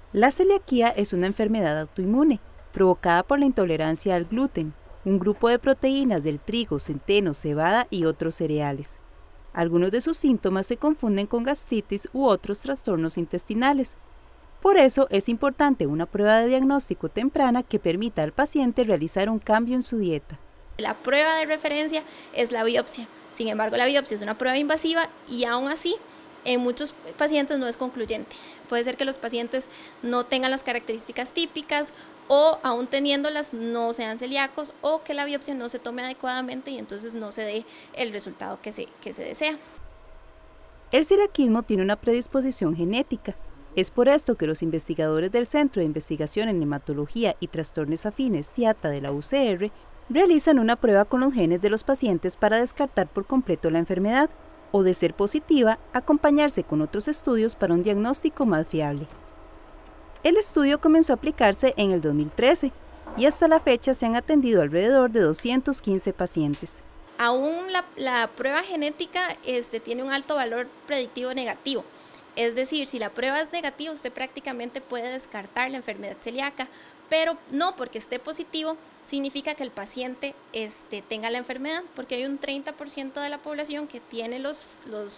La celiaquía es una enfermedad autoinmune provocada por la intolerancia al gluten, un grupo de proteínas del trigo, centeno, cebada y otros cereales. Algunos de sus síntomas se confunden con gastritis u otros trastornos intestinales. Por eso es importante una prueba de diagnóstico temprana que permita al paciente realizar un cambio en su dieta. La prueba de referencia es la biopsia. Sin embargo, la biopsia es una prueba invasiva y aún así en muchos pacientes no es concluyente. Puede ser que los pacientes no tengan las características típicas o aún teniéndolas no sean celíacos o que la biopsia no se tome adecuadamente y entonces no se dé el resultado que se desea. El celiaquismo tiene una predisposición genética. Es por esto que los investigadores del Centro de Investigación en Hematología y Trastornos Afines CIATA de la UCR realizan una prueba con los genes de los pacientes para descartar por completo la enfermedad o, de ser positiva, acompañarse con otros estudios para un diagnóstico más fiable. El estudio comenzó a aplicarse en el 2013 y hasta la fecha se han atendido alrededor de 215 pacientes. Aún la prueba genética tiene un alto valor predictivo negativo. Es decir, si la prueba es negativa, usted prácticamente puede descartar la enfermedad celíaca, pero no porque esté positivo significa que el paciente tenga la enfermedad, porque hay un 30% de la población que tiene los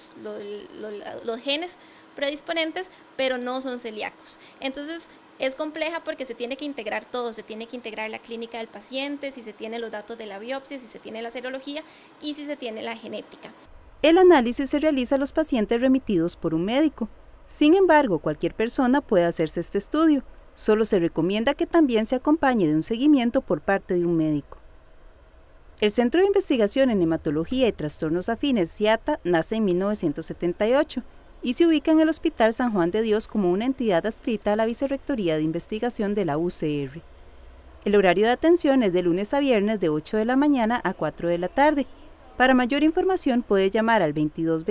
genes predisponentes, pero no son celíacos. Entonces, es compleja porque se tiene que integrar todo, se tiene que integrar la clínica del paciente, si se tiene los datos de la biopsia, si se tiene la serología y si se tiene la genética. El análisis se realiza a los pacientes remitidos por un médico. Sin embargo, cualquier persona puede hacerse este estudio. Solo se recomienda que también se acompañe de un seguimiento por parte de un médico. El Centro de Investigación en Hematología y Trastornos Afines CIATA nace en 1978 y se ubica en el Hospital San Juan de Dios como una entidad adscrita a la Vicerrectoría de Investigación de la UCR. El horario de atención es de lunes a viernes de 8 de la mañana a 4 de la tarde. Para mayor información puede llamar al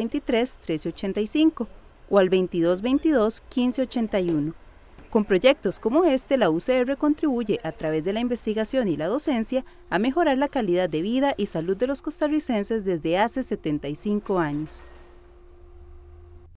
2223-1385 o al 2222-1581. Con proyectos como este, la UCR contribuye a través de la investigación y la docencia a mejorar la calidad de vida y salud de los costarricenses desde hace 75 años.